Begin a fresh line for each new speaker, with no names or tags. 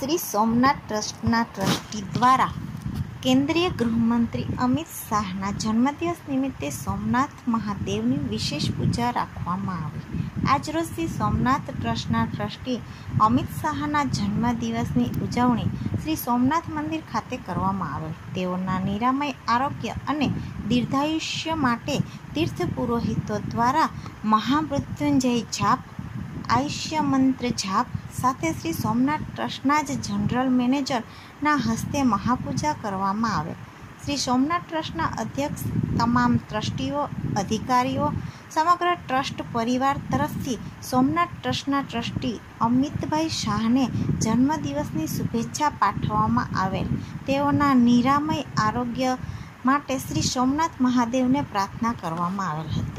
શ્રી સોમનાથ ટ્રસ્ટના ટ્રસ્ટી દ્વારા કેન્દ્રીય ગૃહમંત્રી અમિત શાહના જન્મદિવસ નિમિત્તે સોમનાથ મહાદેવની વિશેષ પૂજા રાખવામાં આવી. આજરોજ શ્રી સોમનાથ ટ્રસ્ટના ટ્રસ્ટી અમિત શાહના જન્મદિવસની ઉજવણી શ્રી સોમનાથ મંદિર ખાતે કરવામાં આવેલ. તેઓના નિરામય આરોગ્ય અને દીર્ઘાયુષ્ય માટે તીર્થ પુરોહિતો દ્વારા મહામૃત્યુંજય જાપ, આયુષ્ય મંત્ર જાપ સાથે શ્રી સોમનાથ ટ્રસ્ટના જ જનરલ મેનેજરના હસ્તે મહાપૂજા કરવામાં આવેલ. શ્રી સોમનાથ ટ્રસ્ટના અધ્યક્ષ, તમામ ટ્રસ્ટીઓ, અધિકારીઓ, સમગ્ર ટ્રસ્ટ પરિવાર તરફથી સોમનાથ ટ્રસ્ટના ટ્રસ્ટી અમિતભાઈ શાહને જન્મદિવસની શુભેચ્છા પાઠવવામાં આવેલ. તેઓના નિરામય આરોગ્ય માટે શ્રી સોમનાથ મહાદેવને પ્રાર્થના કરવામાં આવેલ હતી.